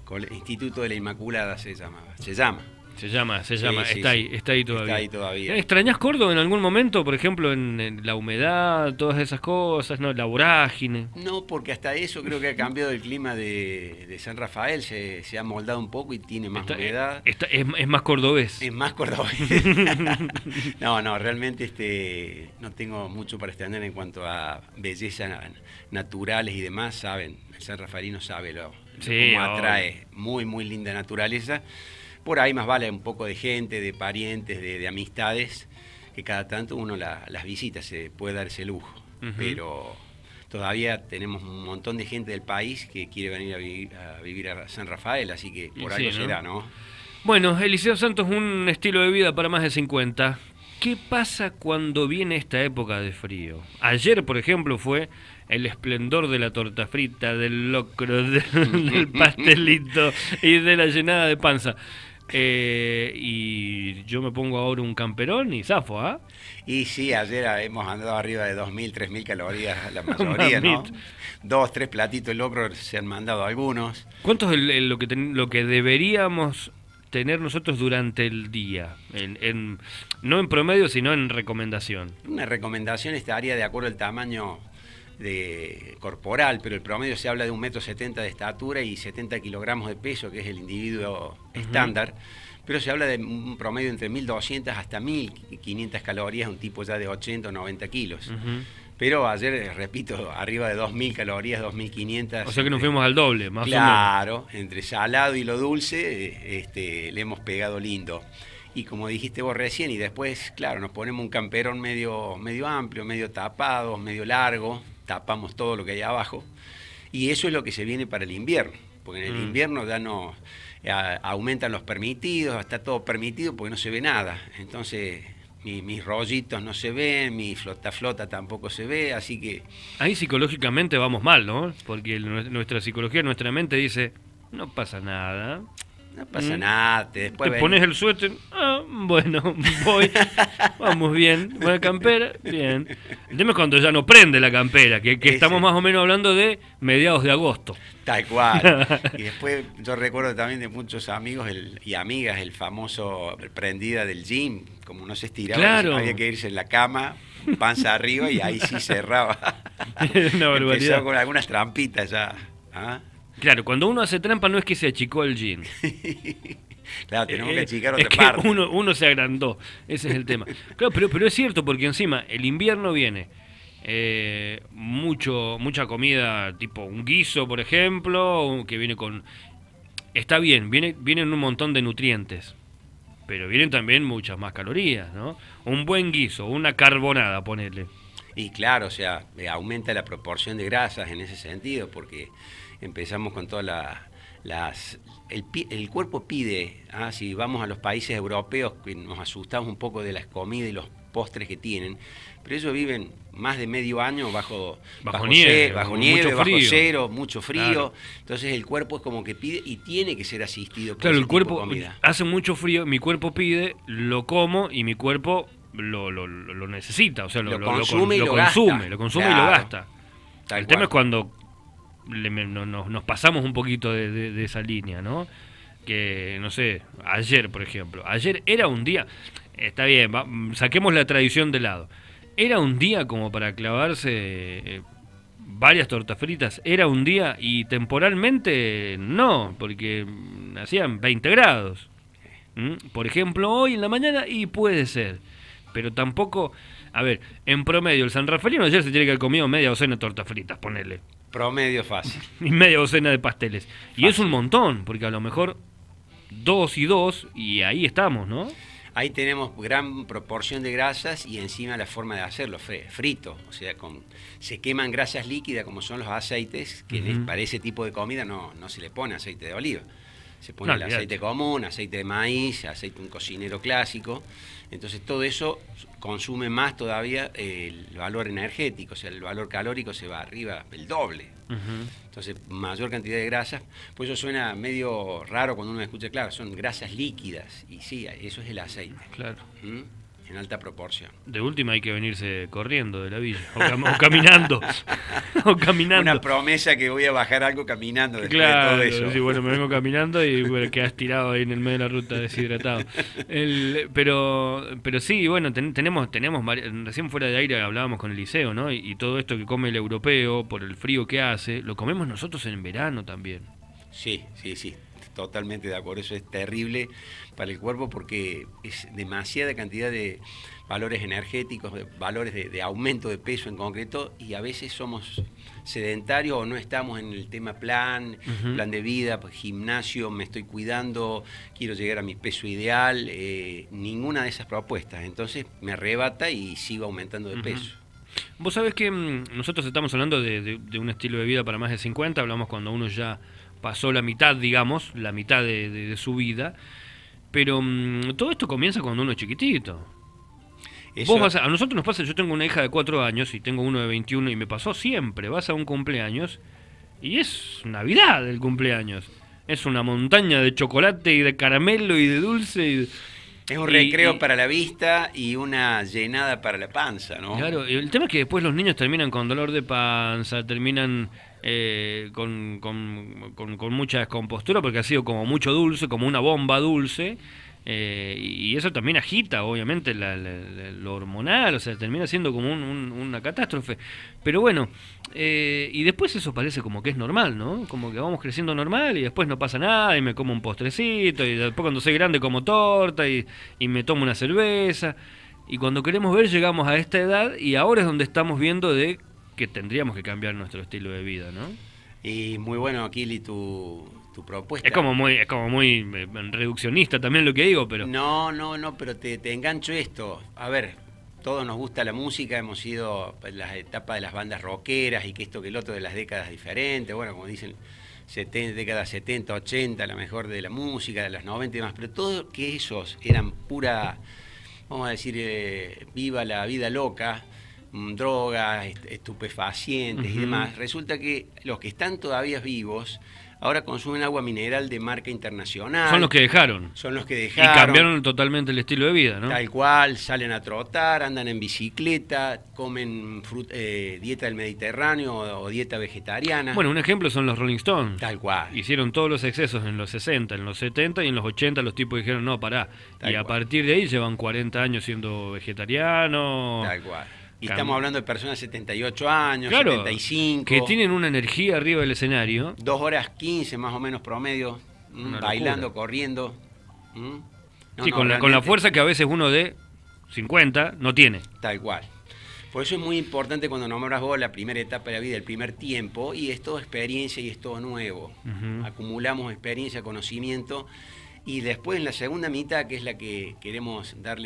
Instituto de la Inmaculada se llamaba. Se llama. Se llama, Sí, está ahí, está ahí todavía. Está ahí todavía. ¿Extrañás Córdoba en algún momento, por ejemplo, en la humedad, todas esas cosas, no, la vorágine? No, porque hasta eso creo que ha cambiado el clima de San Rafael, se ha moldado un poco y tiene más humedad. Es más cordobés. Es más cordobés. No, realmente no tengo mucho para extender en cuanto a bellezas naturales y demás, saben, el San Rafaelino sabe cómo atrae muy, muy linda naturaleza. Por ahí más vale un poco de gente, de parientes, de amistades, que cada tanto uno las visita, se puede dar ese lujo. Pero todavía tenemos un montón de gente del país que quiere venir a vivir a San Rafael, así que por algo será, ¿no? Bueno, Eliseo Santos, un estilo de vida para más de 50. ¿Qué pasa cuando viene esta época de frío? Ayer, por ejemplo, fue el esplendor de la torta frita, del locro, del pastelito y de la llenada de panza. Y yo me pongo ahora un camperón y zafo, ¿ah? Y sí, ayer hemos andado arriba de 2.000, 3.000 calorías la mayoría, ¿no? 2, 3 platitos de locro se han mandado algunos. ¿Cuánto es lo que deberíamos tener nosotros durante el día? No en promedio, sino en recomendación. Una recomendación estaría de acuerdo al tamaño corporal, pero el promedio se habla de 1,70 m de estatura y 70 kilogramos de peso, que es el individuo estándar, pero se habla de un promedio entre 1.200 hasta 1.500 calorías, un tipo ya de 80 o 90 kilos. Pero ayer, repito, arriba de 2.000 calorías, 2.500. O sea que nos fuimos al doble, más o menos. Claro, entre salado y lo dulce, le hemos pegado lindo. Y como dijiste vos recién, y después, claro, nos ponemos un camperón medio amplio, medio tapado, medio largo, tapamos todo lo que hay abajo, y eso es lo que se viene para el invierno, porque en el invierno ya no aumentan los permitidos, está todo permitido porque no se ve nada, entonces mis rollitos no se ven, mi flota tampoco se ve, así que... Ahí psicológicamente vamos mal, ¿no? Porque nuestra psicología, nuestra mente dice, no pasa nada. No pasa nada, después te pones el suéter, bueno, voy, vamos bien, buena campera, bien. El tema es cuando ya no prende la campera, que estamos más o menos hablando de mediados de agosto. Tal cual. Y después yo recuerdo también de muchos amigos y amigas el famoso prendida del gym, como no se estiraba, claro. Había que irse en la cama, panza arriba y ahí sí cerraba. Una barbaridad. Empezó con algunas trampitas ya. ¿Ah? Claro, cuando uno hace trampa no es que se achicó el jean. Claro, tenemos que achicar otra parte. Uno se agrandó, ese es el tema. Claro, pero es cierto, porque encima el invierno viene mucha comida, tipo un guiso, por ejemplo, que viene con... Está bien, vienen un montón de nutrientes, pero vienen también muchas más calorías, ¿no? Un buen guiso, una carbonada, ponele. Y claro, o sea, aumenta la proporción de grasas en ese sentido, porque empezamos con todas el cuerpo pide, si vamos a los países europeos, que nos asustamos un poco de las comidas y los postres que tienen, pero ellos viven más de medio año bajo nieve, bajo cero, mucho frío, claro. Entonces el cuerpo es como que pide y tiene que ser asistido por claro, el cuerpo tipo de comida. Hace mucho frío, mi cuerpo pide, lo como y mi cuerpo lo necesita, o sea, lo consume y lo gasta. El tema es cuando nos pasamos un poquito de esa línea, ¿no? Que, no sé, ayer, por ejemplo, ayer era un día, está bien, saquemos la tradición de lado, era un día como para clavarse varias tortas fritas, era un día y temporalmente no, porque hacían 20 grados. Por ejemplo, hoy en la mañana y puede ser, pero tampoco, a ver, en promedio el San Rafaelino ayer se tiene que haber comido media docena de tortas fritas, ponele. Promedio fácil. Y media docena de pasteles. Fácil. Y es un montón, porque a lo mejor 2 y 2 y ahí estamos, ¿no? Ahí tenemos gran proporción de grasas y encima la forma de hacerlo, frito. O sea, se queman grasas líquidas como son los aceites, que para ese tipo de comida no se le pone aceite de oliva. Se pone el aceite común, aceite de maíz, aceite de un cocinero clásico. Entonces todo eso consume más todavía el valor energético, o sea, el valor calórico se va arriba el doble. Entonces, mayor cantidad de grasas. Pues eso suena medio raro cuando uno escucha, claro, son grasas líquidas. Y sí, eso es el aceite. Claro. en alta proporción. De última hay que venirse corriendo de la villa, o caminando, o caminando. Una promesa que voy a bajar algo caminando después claro, de todo eso. Sí, bueno, me vengo caminando y bueno, quedas tirado ahí en el medio de la ruta deshidratado. Pero sí, bueno, tenemos recién fuera de aire hablábamos con Eliseo, ¿no? Y todo esto que come el europeo por el frío que hace, lo comemos nosotros en verano también. Sí, totalmente de acuerdo. Eso es terrible para el cuerpo porque es demasiada cantidad de valores energéticos, de valores de aumento de peso en concreto, y a veces somos sedentarios o no estamos en el tema plan de vida, pues, gimnasio, me estoy cuidando, quiero llegar a mi peso ideal, ninguna de esas propuestas. Entonces me arrebata y sigo aumentando de peso. Vos sabés que nosotros estamos hablando de un estilo de vida para más de 50, hablamos cuando uno ya pasó la mitad, digamos, la mitad de su vida, pero todo esto comienza cuando uno es chiquitito. A nosotros nos pasa, yo tengo una hija de 4 años y tengo uno de 21 y me pasó siempre, vas a un cumpleaños y es Navidad el cumpleaños, es una montaña de chocolate y de caramelo y de dulce es un recreo para la vista y una llenada para la panza, ¿no? Claro, el tema es que después los niños terminan con dolor de panza, terminan con mucha descompostura porque ha sido como mucho dulce, como una bomba dulce, y eso también agita obviamente lo hormonal, o sea, termina siendo como una catástrofe. Pero bueno, y después eso parece como que es normal, ¿no? Como que vamos creciendo normal y después no pasa nada y me como un postrecito y después cuando soy grande como torta y me tomo una cerveza. Y cuando queremos ver llegamos a esta edad y ahora es donde estamos viendo de que tendríamos que cambiar nuestro estilo de vida, ¿no? Y muy bueno, Akili, tu propuesta. Es como muy reduccionista también lo que digo, pero... No, pero te engancho esto. A ver, todos nos gusta la música, hemos ido las etapas de las bandas rockeras y que esto que el otro de las décadas diferentes, bueno, como dicen, décadas 70, 80, la mejor de la música, de las 90 y demás, pero todo que esos eran pura, vamos a decir, viva la vida loca, drogas, estupefacientes y demás. Resulta que los que están todavía vivos ahora consumen agua mineral de marca internacional. Son los que dejaron. Y cambiaron totalmente el estilo de vida, ¿no? Tal cual, salen a trotar, andan en bicicleta, comen dieta del Mediterráneo o dieta vegetariana. Bueno, un ejemplo son los Rolling Stones. Tal cual. Hicieron todos los excesos en los 60, en los 70 y en los 80 los tipos dijeron, no, pará. Y a partir de ahí llevan 40 años siendo vegetarianos. Tal cual. Y estamos hablando de personas de 78 años, claro, 75. Que tienen una energía arriba del escenario. 2 horas 15 más o menos promedio, bailando, corriendo. Sí, con la fuerza que a veces uno de 50 no tiene. Tal cual. Por eso es muy importante cuando nombras vos la primera etapa de la vida, el primer tiempo, y es todo experiencia y es todo nuevo. Acumulamos experiencia, conocimiento, y después en la segunda mitad, que es la que queremos darle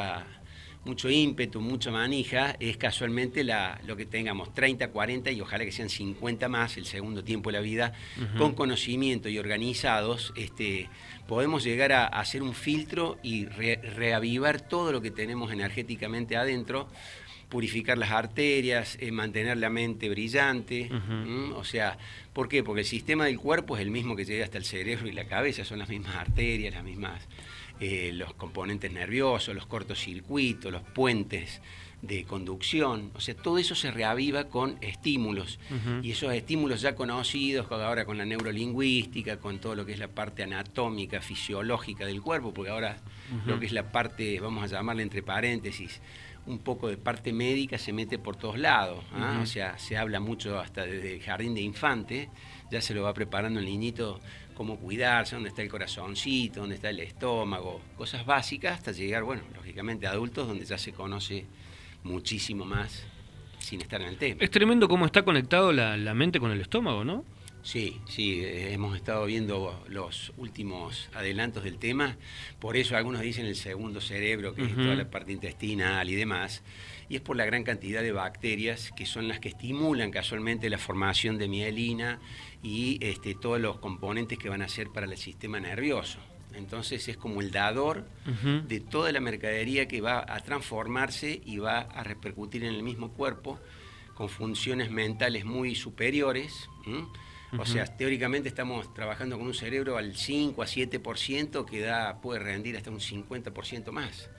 mucho ímpetu, mucha manija, es casualmente lo que tengamos 30, 40 y ojalá que sean 50 más, el segundo tiempo de la vida, con conocimiento y organizados, podemos llegar a hacer un filtro y reavivar todo lo que tenemos energéticamente adentro, purificar las arterias, mantener la mente brillante, o sea, ¿por qué? Porque el sistema del cuerpo es el mismo que llega hasta el cerebro y la cabeza, son las mismas arterias, las mismas... los componentes nerviosos, los cortocircuitos, los puentes de conducción, o sea, todo eso se reaviva con estímulos, y esos estímulos ya conocidos ahora con la neurolingüística, con todo lo que es la parte anatómica, fisiológica del cuerpo, porque ahora lo que es la parte, vamos a llamarle entre paréntesis, un poco de parte médica se mete por todos lados, o sea, se habla mucho hasta desde el jardín de infante, ya se lo va preparando el niñito, cómo cuidarse, dónde está el corazoncito, dónde está el estómago, cosas básicas, hasta llegar, bueno, lógicamente a adultos, donde ya se conoce muchísimo más sin estar en el tema. Es tremendo cómo está conectado la mente con el estómago, ¿no? Sí, hemos estado viendo los últimos adelantos del tema, por eso algunos dicen el segundo cerebro, que es toda la parte intestinal y demás, y es por la gran cantidad de bacterias que son las que estimulan casualmente la formación de mielina y todos los componentes que van a ser para el sistema nervioso. Entonces es como el dador de toda la mercadería que va a transformarse y va a repercutir en el mismo cuerpo con funciones mentales muy superiores. O sea, teóricamente estamos trabajando con un cerebro al 5 a 7% que puede rendir hasta un 50% más.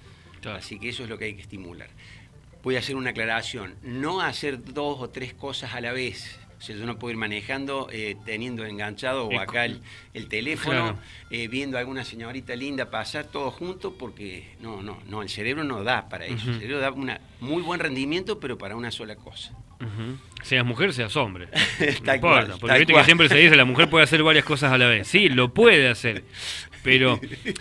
Claro. Así que eso es lo que hay que estimular. Voy a hacer una aclaración, no hacer 2 o 3 cosas a la vez. O sea, yo no puedo ir manejando, teniendo enganchado o acá el teléfono, claro. Viendo a alguna señorita linda pasar todo junto, porque no, el cerebro no da para eso. El cerebro da un muy buen rendimiento, pero para una sola cosa. Seas mujer, seas hombre. No importa, cual, porque viste que siempre se dice la mujer puede hacer varias cosas a la vez. Sí, lo puede hacer, pero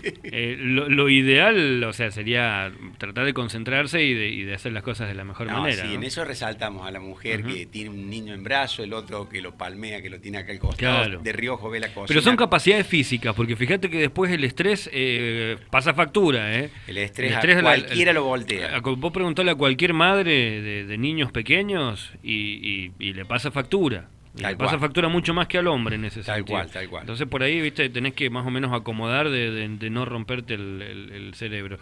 lo ideal, o sea, sería tratar de concentrarse y de hacer las cosas de la mejor manera. Sí, ¿no? En eso resaltamos a la mujer que tiene un niño en brazo, el otro que lo palmea, que lo tiene acá al costado, claro. De reojo ve la cocina. Pero son capacidades físicas, porque fíjate que después el estrés pasa factura. El estrés a cualquiera lo voltea. Vos preguntale a cualquier madre de niños pequeños y le pasa factura. Le pasa factura mucho más que al hombre en ese sentido. Tal cual. Entonces por ahí, viste, tenés que más o menos acomodar de no romperte el cerebro.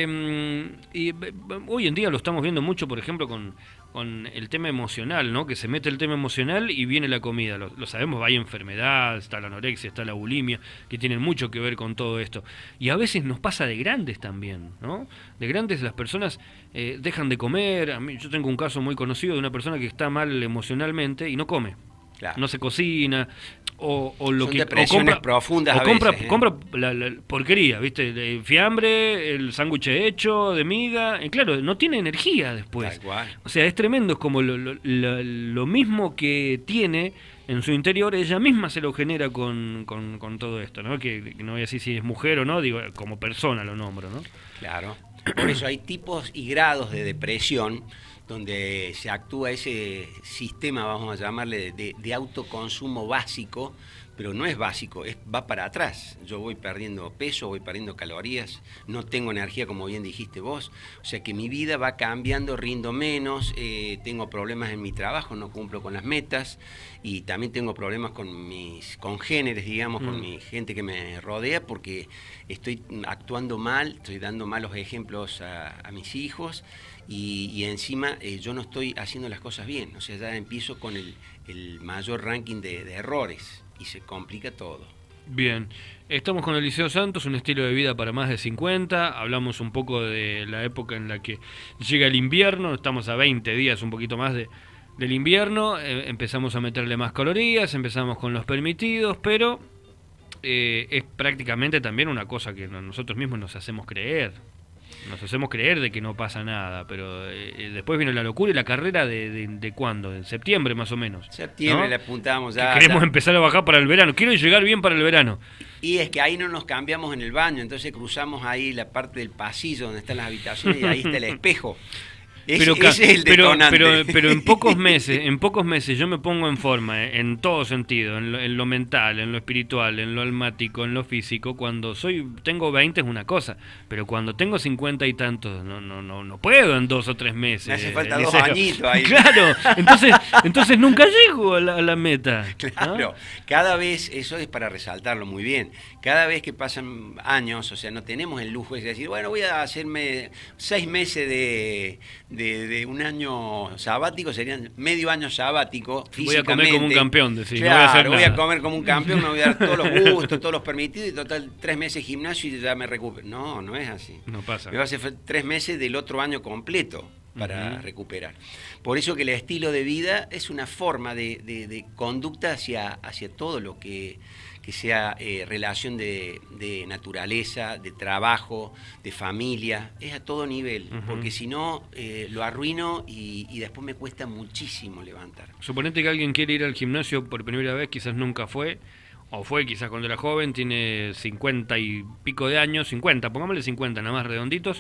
Y hoy en día lo estamos viendo mucho, por ejemplo, con el tema emocional, ¿no? Que se mete el tema emocional y viene la comida. Lo sabemos, hay enfermedad, está la anorexia, está la bulimia, que tienen mucho que ver con todo esto. Y a veces nos pasa de grandes también, ¿no? De grandes las personas dejan de comer. Yo tengo un caso muy conocido de una persona que está mal emocionalmente y no come. Claro. No se cocina o lo son que depresiones profundas compra la porquería, ¿viste? El fiambre, el sándwich hecho de miga, claro, no tiene energía después. Tal cual. O sea, es tremendo, es como lo mismo que tiene en su interior, ella misma se lo genera con todo esto, ¿no? Que no voy a decir si es mujer o no, digo, como persona lo nombro, ¿no? Claro. Por eso hay tipos y grados de depresión donde se actúa ese sistema, vamos a llamarle, de autoconsumo básico, pero no es básico, va para atrás. Yo voy perdiendo peso, voy perdiendo calorías, no tengo energía, como bien dijiste vos, o sea que mi vida va cambiando, rindo menos, tengo problemas en mi trabajo, no cumplo con las metas, y también tengo problemas con mis congéneres, digamos, con mi gente que me rodea, porque estoy actuando mal, estoy dando malos ejemplos a mis hijos, y encima yo no estoy haciendo las cosas bien, o sea, ya empiezo con el mayor ranking de errores y se complica todo. Bien, estamos con Eliseo Santos, un estilo de vida para más de 50, hablamos un poco de la época en la que llega el invierno, estamos a 20 días, un poquito más del invierno, empezamos a meterle más calorías, empezamos con los permitidos, pero es prácticamente también una cosa que nosotros mismos nos hacemos creer. Nos hacemos creer de que no pasa nada, pero después vino la locura y la carrera de ¿cuándo? En septiembre más o menos. Septiembre, ¿no? Le apuntamos ya. Que queremos empezar a bajar para el verano. Quiero llegar bien para el verano. Y es que ahí no nos cambiamos en el baño, entonces cruzamos ahí la parte del pasillo donde están las habitaciones y ahí está el espejo. Ese es el detonante. Pero en pocos meses yo me pongo en forma, en todo sentido, en lo mental, en lo espiritual, en lo almático, en lo físico. Cuando tengo 20 es una cosa, pero cuando tengo 50 y tantos, no puedo en 2 o 3 meses. Me hace falta 2 añitos ahí. Claro, entonces nunca llego a la meta. Claro, ¿no? Cada vez, eso es para resaltarlo muy bien, cada vez que pasan años, o sea, no tenemos el lujo de decir, bueno, voy a hacerme 6 meses de un año sabático, serían medio año sabático físicamente. Voy a comer como un campeón, decís, claro, no voy a hacer nada. Voy a comer como un campeón, me voy a dar todos los gustos, todos los permitidos, y total 3 meses gimnasio y ya me recupero. No es así. No pasa. Me va a hacer 3 meses del otro año completo para recuperar. Por eso que el estilo de vida es una forma de conducta hacia todo lo que sea relación de naturaleza, de trabajo, de familia, es a todo nivel, porque si no lo arruino y después me cuesta muchísimo levantar. Suponete que alguien quiere ir al gimnasio por primera vez, quizás nunca fue, o fue quizás cuando era joven, tiene 50 y pico de años, 50, pongámosle 50, nada más redonditos,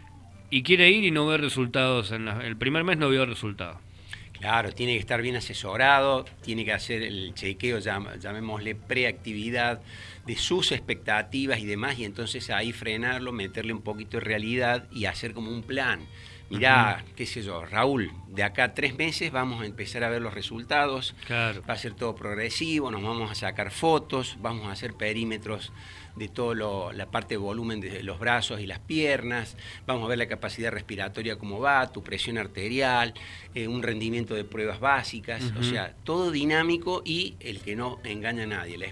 y quiere ir y no ve resultados, el primer mes no vio resultados. Claro, tiene que estar bien asesorado, tiene que hacer el chequeo, llamémosle preactividad, de sus expectativas y demás, y entonces ahí frenarlo, meterle un poquito de realidad y hacer como un plan. Mirá, qué sé yo, Raúl, de acá a 3 meses vamos a empezar a ver los resultados, claro. Va a ser todo progresivo, nos vamos a sacar fotos, vamos a hacer perímetros de toda la parte de volumen de los brazos y las piernas, vamos a ver la capacidad respiratoria cómo va, tu presión arterial, un rendimiento de pruebas básicas, o sea, todo dinámico y el que no engaña a nadie, el espejo.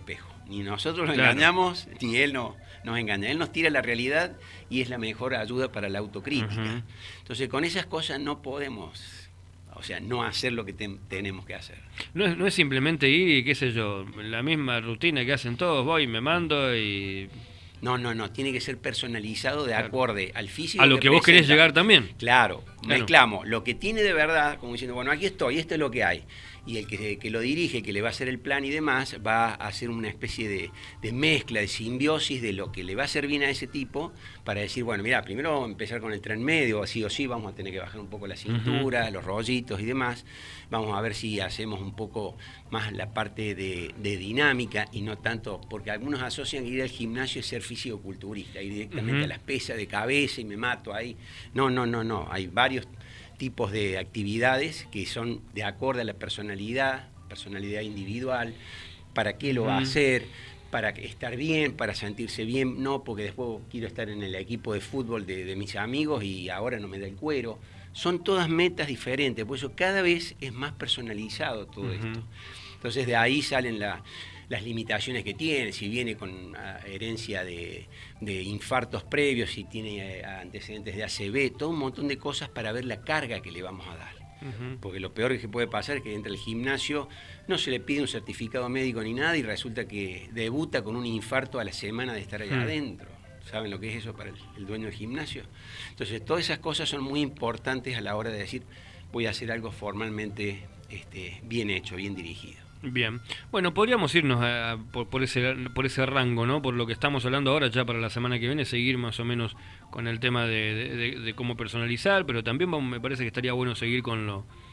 Ni nosotros lo engañamos, ni él nos engaña. Él nos tira la realidad y es la mejor ayuda para la autocrítica. Entonces, con esas cosas no podemos, o sea, no hacer lo que tenemos que hacer. No es simplemente ir y, qué sé yo, la misma rutina que hacen todos, voy y me mando y... No, tiene que ser personalizado de acorde al físico. A lo que vos querés llegar también. Claro, mezclamos lo que tiene de verdad, como diciendo, bueno, aquí estoy, esto es lo que hay. Y el que lo dirige, que le va a hacer el plan y demás, va a hacer una especie de mezcla, de simbiosis de lo que le va a hacer bien a ese tipo, para decir, bueno, mira, primero vamos a empezar con el tren medio, así o sí, vamos a tener que bajar un poco la cintura, los rollitos y demás. Vamos a ver si hacemos un poco más la parte de dinámica y no tanto, porque algunos asocian ir al gimnasio y ser físico-culturista, ir directamente a las pesas de cabeza y me mato ahí. No, hay varios tipos de actividades que son de acorde a la personalidad individual, para qué lo va a hacer, para estar bien, para sentirse bien, no porque después quiero estar en el equipo de fútbol de mis amigos y ahora no me da el cuero. Son todas metas diferentes, por eso cada vez es más personalizado todo esto. Entonces de ahí salen las limitaciones que tiene, si viene con herencia de infartos previos, si tiene antecedentes de ACV, todo un montón de cosas para ver la carga que le vamos a dar. Porque lo peor que puede pasar es que entra al gimnasio, no se le pide un certificado médico ni nada y resulta que debuta con un infarto a la semana de estar allá adentro. ¿Saben lo que es eso para el dueño del gimnasio? Entonces todas esas cosas son muy importantes a la hora de decir voy a hacer algo formalmente bien hecho, bien dirigido. Bien, bueno, podríamos irnos por ese rango, ¿no? Por lo que estamos hablando ahora, ya para la semana que viene, seguir más o menos con el tema de cómo personalizar, pero también me parece que estaría bueno seguir con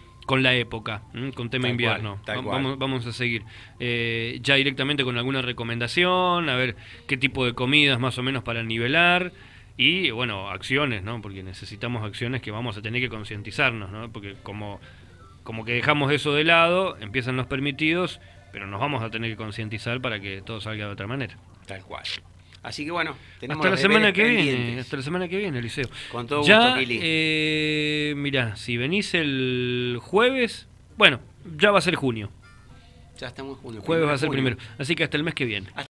la época, con tema invierno. Vamos a seguir ya directamente con alguna recomendación, a ver qué tipo de comidas más o menos para nivelar y, bueno, acciones, ¿no? Porque necesitamos acciones que vamos a tener que concientizarnos, ¿no? Porque como que dejamos eso de lado, empiezan los permitidos, pero nos vamos a tener que concientizar para que todo salga de otra manera. Tal cual. Así que bueno, tenemos hasta la semana que viene, Eliseo. Con todo gusto, Kili. Mirá, si venís el jueves, bueno, ya va a ser junio. Ya estamos en junio. Jueves va a ser primero, así que hasta el mes que viene.